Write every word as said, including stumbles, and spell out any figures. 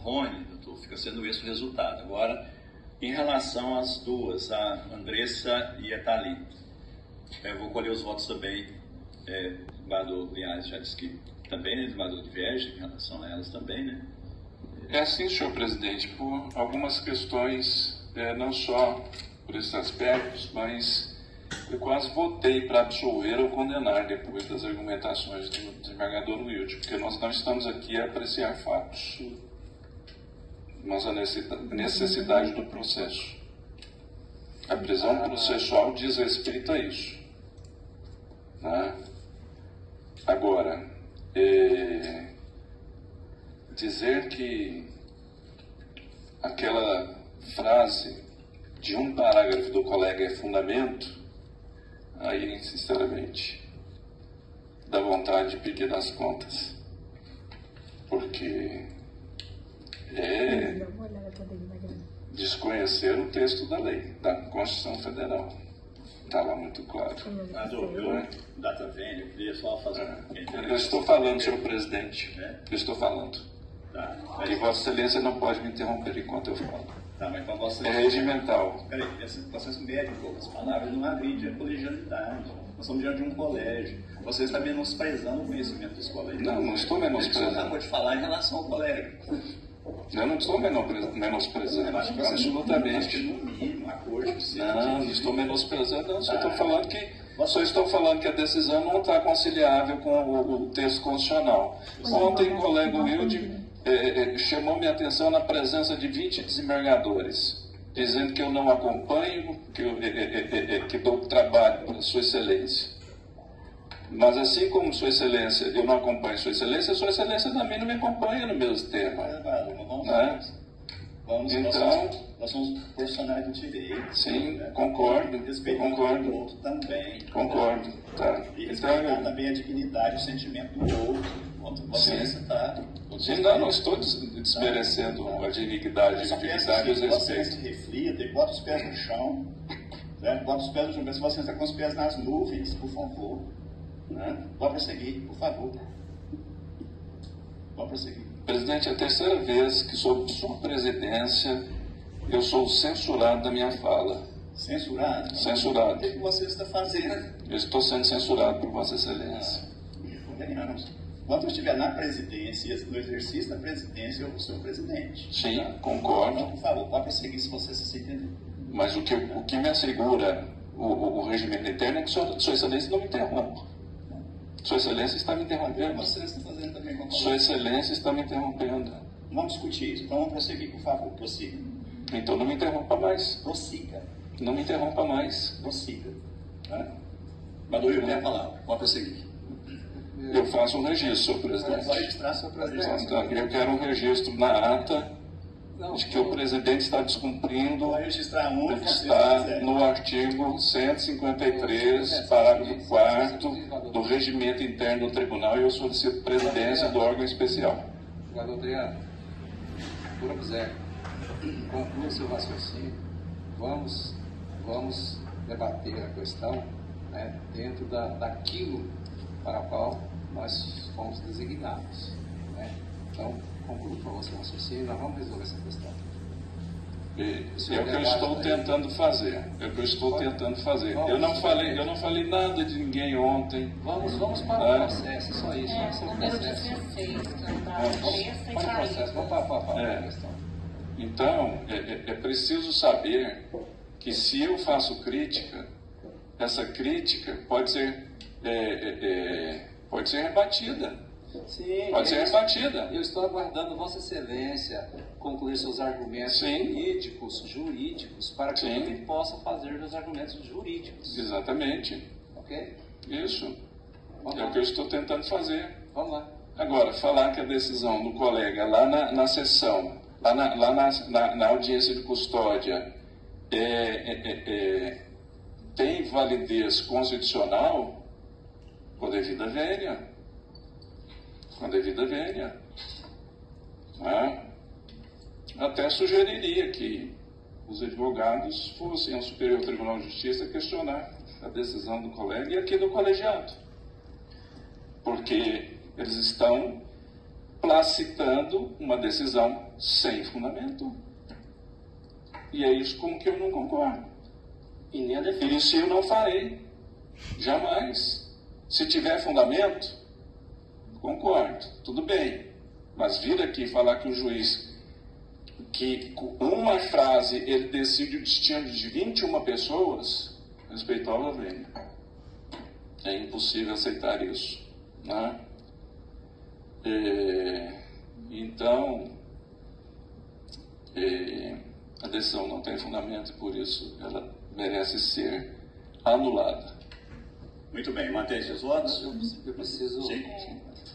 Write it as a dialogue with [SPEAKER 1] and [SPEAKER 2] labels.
[SPEAKER 1] Rony, doutor, fica sendo esse o resultado. Agora, em relação às duas, a Andressa e a Thalita, eu vou colher os votos também. É, o desembargador Linhares já disse que também, né, desembargador de Viege, em relação a elas também, né?
[SPEAKER 2] É assim, senhor presidente, por algumas questões, é, não só por esses aspectos, mas eu quase votei para absolver ou condenar depois das argumentações do desembargador Wilde, porque nós não estamos aqui a apreciar fatos, mas a necessidade do processo. A prisão processual diz respeito a isso. Né? Agora, é, dizer que aquela frase de um parágrafo do colega é fundamento, aí, sinceramente, dá vontade de pedir das contas. Porque é desconhecer o texto da lei, da Constituição Federal. Está lá muito claro.
[SPEAKER 1] Mas o meu data vênia, eu queria só fazer...
[SPEAKER 2] É. Eu estou falando, senhor presidente. É? Eu estou falando.
[SPEAKER 1] Tá.
[SPEAKER 2] Mas... Que Vossa Excelência não pode me interromper enquanto eu falo.
[SPEAKER 1] Tá, mas para Vossa
[SPEAKER 2] Excelência... É regimental.
[SPEAKER 1] Peraí, esse processo mede um pouco as palavras, não agride a colegialidade. Nós estamos diante de um colégio. Você está menosprezando o conhecimento dos colégios.
[SPEAKER 2] Não, não estou menosprezando.
[SPEAKER 1] Você acabou de falar em relação ao colégio.
[SPEAKER 2] Eu não estou menosprezando,
[SPEAKER 1] eu acho que
[SPEAKER 2] absolutamente.
[SPEAKER 1] No mínimo, a corte,
[SPEAKER 2] não, não estou menosprezando, não. Só estou falando que, só estou falando que a decisão não está conciliável com o, o texto constitucional. Ontem o colega Wilde eh, chamou minha atenção na presença de vinte desembargadores, dizendo que eu não acompanho, que, eu, eh, eh, eh, que dou trabalho para Sua Excelência. Mas assim como Sua Excelência, eu não acompanho Sua Excelência, Sua Excelência também não me acompanha no mesmo tema.
[SPEAKER 1] Vamos,
[SPEAKER 2] né?
[SPEAKER 1] vamos,
[SPEAKER 2] então,
[SPEAKER 1] nós somos profissionais do direito.
[SPEAKER 2] Sim, né? concordo.
[SPEAKER 1] Respeitando
[SPEAKER 2] concordo.
[SPEAKER 1] o outro também.
[SPEAKER 2] Concordo. Tá.
[SPEAKER 1] E respeitar então, também a dignidade e o sentimento do outro. Você está.
[SPEAKER 2] Sim, não, não estou desmerecendo tá. a dignidade, a dignidade e os respeitos.
[SPEAKER 1] Você reflita e bota os pés no chão. Né? Bota os pés no chão. Se você está com os pés nas nuvens, por favor. Né? Pode prosseguir, por favor. Pode prosseguir.
[SPEAKER 2] Presidente, é a terceira vez que, sob sua presidência, eu sou censurado da minha fala.
[SPEAKER 1] Censurado?
[SPEAKER 2] Censurado.
[SPEAKER 1] O que você está fazendo?
[SPEAKER 2] Eu estou sendo censurado por Vossa Excelência.
[SPEAKER 1] Ah, Enquanto eu estiver na presidência, no exercício da presidência, eu vou ser o presidente.
[SPEAKER 2] Sim, tá? Concordo.
[SPEAKER 1] Então, por favor, pode prosseguir se você se entender.
[SPEAKER 2] Mas o que, o que me assegura o, o, o regimento interno é que Sua, sua Excelência não me interrompa. Sua Excelência está me interrompendo.
[SPEAKER 1] Você está fazendo também com
[SPEAKER 2] Sua Excelência está me interrompendo.
[SPEAKER 1] Vamos discutir isso. Então vamos prosseguir, por favor. Prossiga.
[SPEAKER 2] Então não me interrompa mais.
[SPEAKER 1] Prossiga.
[SPEAKER 2] Não me interrompa mais.
[SPEAKER 1] Prossiga. Tá? Maduro, tem a palavra. Pode prosseguir.
[SPEAKER 2] Eu faço um registro, senhor presidente.
[SPEAKER 1] Pode registrar, senhor presidente.
[SPEAKER 2] Então, eu quero um registro na ata de que o presidente está descumprindo o que está no artigo cento e cinquenta e três, parágrafo quarto do regimento interno do tribunal, e eu solicito presidência do órgão especial.
[SPEAKER 3] Jogador Adriano, por quiser, conclua seu raciocínio. Vamos, vamos debater a questão, né, dentro da, daquilo para o qual nós fomos designados. Né? Então, concluo para você o raciocínio, nós vamos resolver essa questão.
[SPEAKER 2] E, é o que eu estou tentando fazer. É o que eu estou tentando fazer. Eu não falei, eu não falei nada de ninguém ontem.
[SPEAKER 3] Vamos, vamos para o processo, só isso.
[SPEAKER 4] É,
[SPEAKER 3] vamos para o
[SPEAKER 4] número
[SPEAKER 3] processo.
[SPEAKER 4] dezesseis,
[SPEAKER 3] Vamos para o processo, vamos para, para, para
[SPEAKER 2] é.
[SPEAKER 3] a questão.
[SPEAKER 2] Então, é, é, é preciso saber que se eu faço crítica, essa crítica pode ser, é, é, é, pode ser rebatida.
[SPEAKER 3] Sim,
[SPEAKER 2] pode ser rebatida.
[SPEAKER 3] Eu estou aguardando Vossa Excelência concluir seus argumentos
[SPEAKER 2] Sim.
[SPEAKER 3] jurídicos, jurídicos, para que
[SPEAKER 2] Sim.
[SPEAKER 3] eu também possa fazer meus argumentos jurídicos.
[SPEAKER 2] Exatamente.
[SPEAKER 3] Ok?
[SPEAKER 2] Isso.
[SPEAKER 3] Vamos
[SPEAKER 2] é
[SPEAKER 3] lá.
[SPEAKER 2] o que eu estou tentando fazer.
[SPEAKER 3] Vamos lá.
[SPEAKER 2] Agora, falar que a decisão do colega lá na, na sessão, lá, na, lá na, na, na audiência de custódia, é, é, é, é, tem validez constitucional, com devida vênia. Com devida vênia. Né? Até sugeriria que os advogados fossem ao Superior Tribunal de Justiça questionar a decisão do colega e aqui do colegiado. Porque eles estão placitando uma decisão sem fundamento. E é isso com que eu não concordo.
[SPEAKER 4] E nem a defesa.
[SPEAKER 2] Isso eu não farei. Jamais. Se tiver fundamento, concordo. Tudo bem. Mas vir aqui falar que o juiz, que com uma frase ele decide o destino de vinte e uma pessoas, respeitosamente, é impossível aceitar isso, né? É, então, é, a decisão não tem fundamento e por isso ela merece ser anulada.
[SPEAKER 1] Muito bem, mantém seus votos?
[SPEAKER 3] Eu, eu preciso
[SPEAKER 1] Sim.